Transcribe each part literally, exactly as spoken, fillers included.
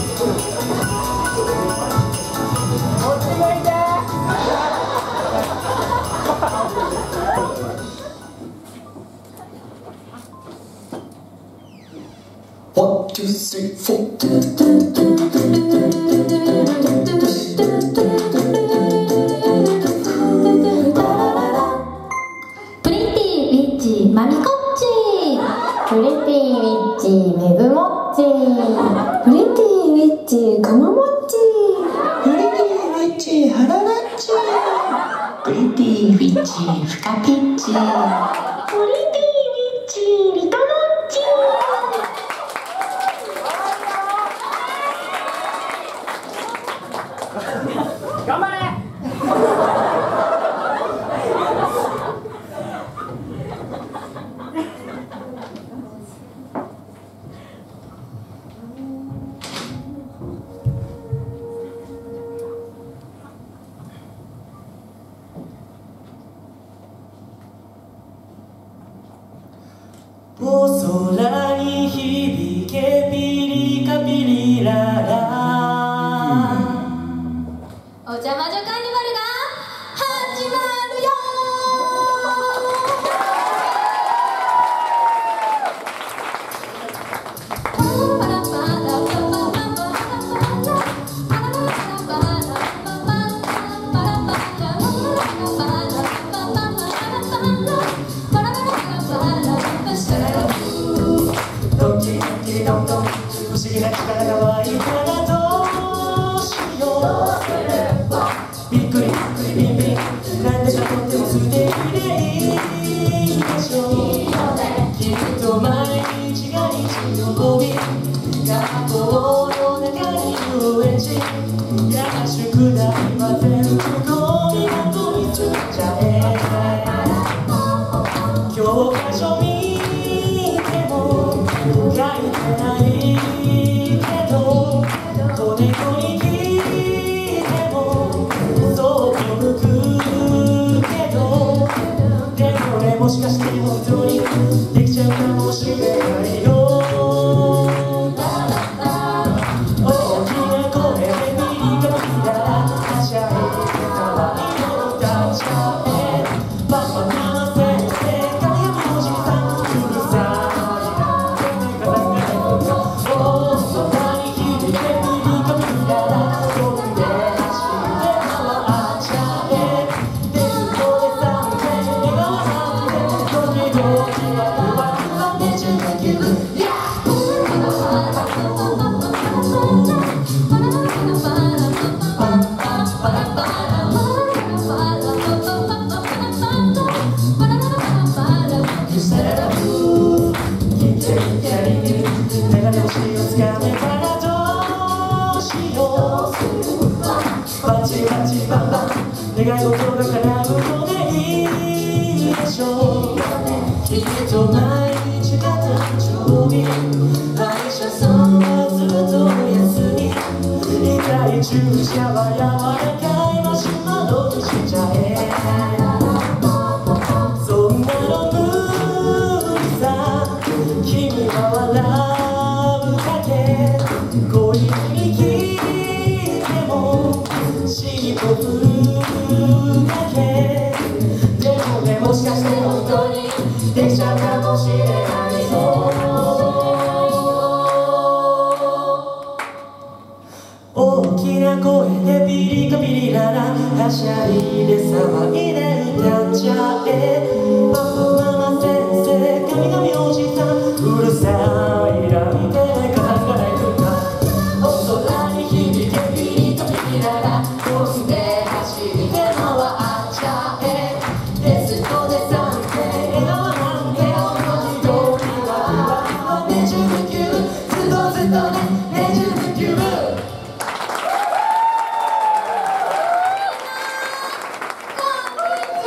One, two, three, four. プリティウィッチマミコッチ、プリティウィッチメグモッチ、プリティウィッチカマモッチ、 プリティウィッチハララッチ、プリティウィッチフカピッチ、プリティウィッチリトモッチ。 頑張れ。 お空に響けピリカピリララ、 お邪魔女カーニバルが始まるよ。 ドキドキドンドン、不思議な力が湧いたらどうしよう。びっくりびっくりビンビン、なんでかとっても素敵でいいでしょう。きっと毎日が日曜日、学校の中に遊園地、やが宿題は全部ゴミ箱に捨てちゃえ。教科書見ても書いてないけど、子猫に聞いてもそう向くけど、でもね、もしかして本当にできちゃうかもしれないよ。大きな声でビリがビラはしゃいで騒いで歌っちゃえ。パパママ先生神山おじさんうるさいな全然方がないのか。大空に響けビリがビララ、飛んで走って回っちゃえ。テストでさんてん笑顔なんて時々ワクワクはねじゅうきゅう、ヤッホメガネ星をつかめたらどうしよう。バチバチバンバン願い事が叶うのでいいでしょう。きっと毎日が誕生日、歯医者さんはずっとお休み、痛い注射は柔らかいマシュマロにしちゃえ。そんなの無理さ、君は笑うだけ。恋に聞いても尻尾振るだけ。でもね、もしかして本当にできちゃうかもしれないよ。大きな声でピリカピリララ、はしゃいで騒いで歌っちゃえ。パパママ先生神々おじさんうるさいなんて風がないとか。お空に響けピリカピリララ、飛んで走って回っちゃえ。テストでさんてん笑顔なんて時々ワクワクはねじゅうきゅう、ずっとずっとねねじゅうきゅう。こんにち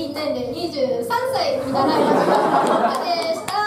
平均年齢にじゅうさんさいになられましたでした。